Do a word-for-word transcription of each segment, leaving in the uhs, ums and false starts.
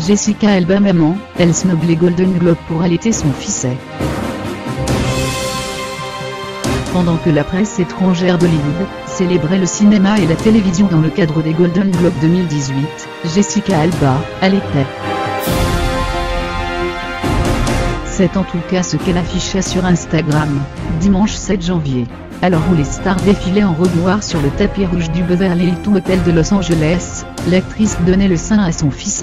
Jessica Alba maman, elle snob les Golden Globes pour allaiter son fils. Pendant que la presse étrangère d'Hollywood célébrait le cinéma et la télévision dans le cadre des Golden Globes deux mille dix-huit, Jessica Alba allaitait. C'est en tout cas ce qu'elle affichait sur Instagram, dimanche sept janvier. Alors où les stars défilaient en robe noire sur le tapis rouge du Beverly Hilton Hotel de Los Angeles, l'actrice donnait le sein à son fils.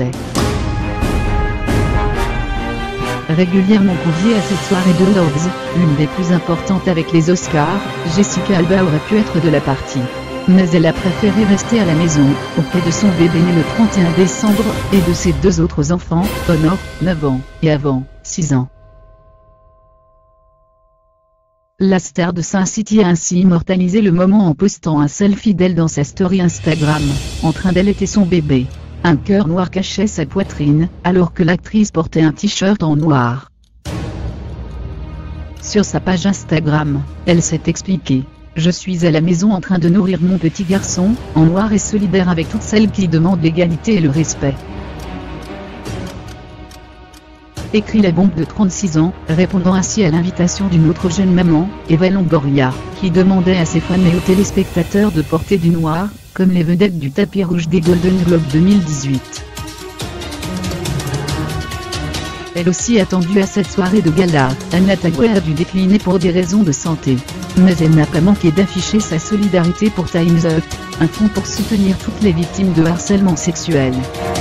Régulièrement conviée à cette soirée de Lords, l'une des plus importantes avec les Oscars, Jessica Alba aurait pu être de la partie. Mais elle a préféré rester à la maison, auprès de son bébé né le trente et un décembre, et de ses deux autres enfants, Honor, neuf ans, et Avant, six ans. La star de Sin City a ainsi immortalisé le moment en postant un selfie d'elle dans sa story Instagram, en train d'allaiter son bébé. Un cœur noir cachait sa poitrine, alors que l'actrice portait un t-shirt en noir. Sur sa page Instagram, elle s'est expliquée. Je suis à la maison en train de nourrir mon petit garçon, en noir et solidaire avec toutes celles qui demandent l'égalité et le respect. Écrit la bombe de trente-six ans, répondant ainsi à l'invitation d'une autre jeune maman, Eva Longoria, qui demandait à ses fans et aux téléspectateurs de porter du noir, comme les vedettes du tapis rouge des Golden Globes deux mille dix-huit. Elle aussi attendue à cette soirée de gala, Anna Thaoué a dû décliner pour des raisons de santé. Mais elle n'a pas manqué d'afficher sa solidarité pour Time's Up, un fonds pour soutenir toutes les victimes de harcèlement sexuel.